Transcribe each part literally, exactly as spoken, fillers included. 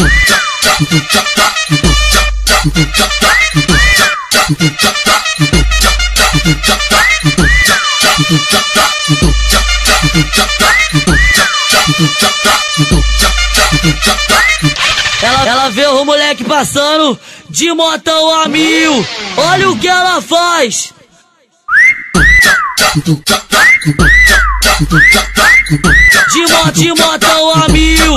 Ela, ela vê o moleque passando de motão a mil. Olha o que ela faz. De moto, de motão a mil.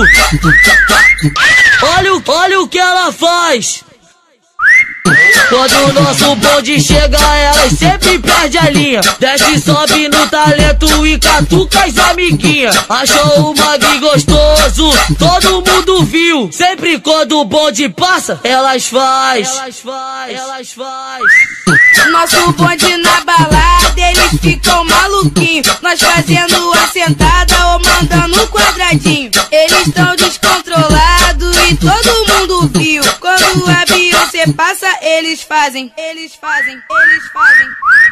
Olha o, olha o que ela faz. Quando o nosso bonde chega, elas sempre perde a linha. Desce e sobe no talento e catuca as amiguinhas. Achou o mag gostoso, todo mundo viu. Sempre quando o bonde passa, elas faz. Elas faz, elas faz. Nosso bonde na balada, eles ficam maluquinhos. Nós fazendo a sentada ou mandando um quadradinho. Eles tão descontrolados e todo mundo viu. Quando a Beyoncé passa, eles fazem, eles fazem, eles fazem.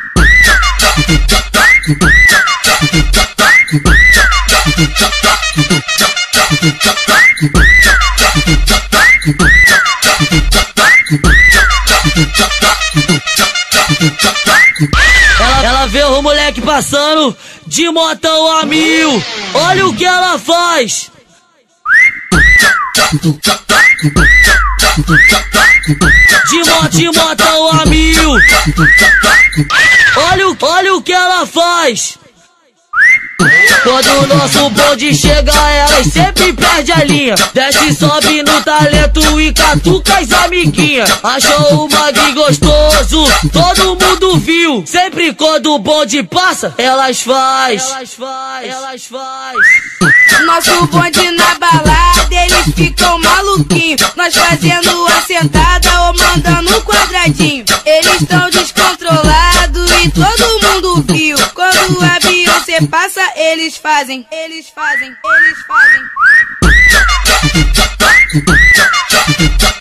Ela, ela vê o moleque passando de motão a mil. Olha o que ela faz. De moto, de motão a mil. Olha o, olha o que ela faz. Quando o nosso bonde chega, elas sempre perde a linha. Desce e sobe no talento e catuca as amiguinhas. Achou o mag gostoso, todo mundo viu. Sempre quando o bonde passa, elas faz. Elas faz, elas faz. Nosso bonde na balada, eles ficam maluquinhos. Nós fazendo a sentada ou mandando um quadradinho. Eles tão descontrolados e todo mundo viu. Quando a Beyoncé passa, eles fazem, eles fazem, eles fazem.